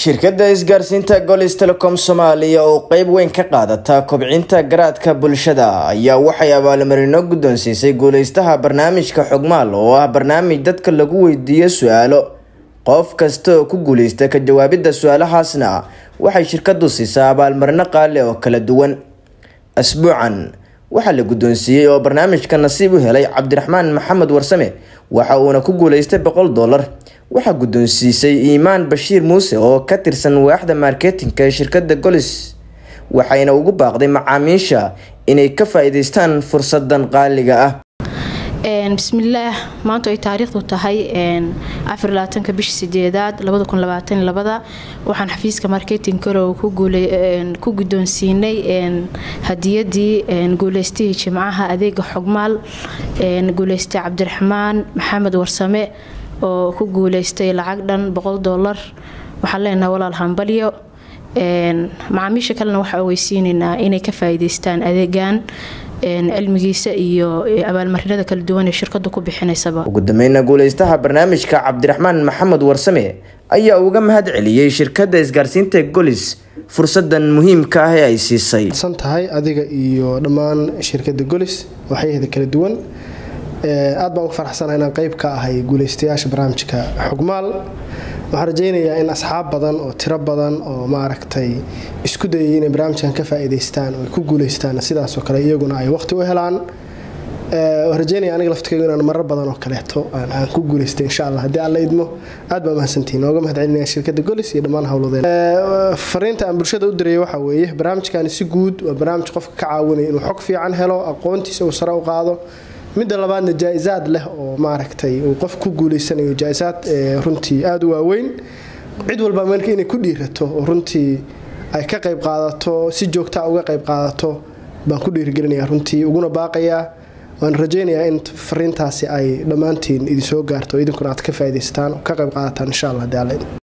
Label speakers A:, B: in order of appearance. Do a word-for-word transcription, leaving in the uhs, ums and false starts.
A: shirkadda isgaarsiinta Golis Telecom Soomaaliya oo qayb weyn ka qaadata kobcinta garaadka bulshada ayaa waxay abaalmarino guddoonsiisay guuleystaha barnaamijka Xogmaal oo ah barnaamij dadka lagu weydiiyo su'aalo qof kasta oo ku guuleysta ka jawaabida su'aalahaasna waxay shirkaddu siisaa abaalmarino qaali oo kala duwan. asbuucan waxaa la guddoonsiiyay oo barnaamijka nasiib u helay Cabdiraxmaan Maxamed Warsame waxa uuna ku guuleystay boqol dollar. waxaa guddoonsiisay Iimaan Bashiir Muuse oo ka tirsan waaxda marketingka ee shirkadda Golis waxayna ugu baaqday macaamiisha inay ka faa'iideystaan fursadan qaaliga ah.
B: een bismillaah maanta ay taariikhdu tahay een afar iyo labaatanka bisha sideedaad labada kun labaatan iyo laba waxaan xafiiska marketingka ku guulay ku guddoonsiinay een hadiyadii een guuleystay jimcaha adeega Xogmaal een guuleystay Cabdiraxmaan Maxamed Warsame oo ku guuleystay lacag dhan boqol dollar. waxaan leenahay walaal hambalyo een macaamiisha kalena waxa weysiinayna inay ka faa'iideystaan adeegan een cilmigiisa iyo abaalmarinada kala duwan ee shirkaddu ku bixinaysaba.
A: ugu dambeynna guuleystaha barnaamijka Cabdiraxmaan Maxamed Warsame ayaa uga mahad celiyay shirkadda isgaarsiinta Golis fursadan muhiimka ah ee ay siisay.
C: santahay adiga iyo dhammaan shirkadda Golis waxay kala duwan aad baan u faraxsanahay inaan qayb ka ahay guuleystayaasha barnaamijka Xogmaal. waxaan rajaynayaa in asxaab badan oo tiro badan oo maaragtay isku dayay inay barnaamijkan ka faa'iideystaan oo ku guuleystaan sidaas oo kale iyaguna ay waqti u helaan. waxaan rajaynayaa aniga laftigayga inaan marar badan oo kaleeto aan ku guuleystay insha Allah haddii Alla idmo. aad baan mahadsantihiin ooga mahad celinaya shirkadda Golis iyo dhammaan hawlwadeen. fariinta aan bulshada u diray waxa weeye barnaamijkan si guud waa barnaamij qofka ka caawinaya inuu xog fiican helo aqoontiisa uu sare u qaado. midda labaadna jaa'isaad leh oo maaragtay uu qof ku guuleysanayo jaa'isaad runtii aad u waaweyn. cid walba marka inay ku dhiirato oo runtii ay ka qayb qaadato si joogto ah uga qayb qaadato baan ku dhiirigelinayaa runtii uguna baaqayaa. waan rajaynayaa in fariintaasi ay dhammaantiin idin soo gaarto idinkuna aad ka faa'iideystaan oo ka qayb qaadataan insha Allah.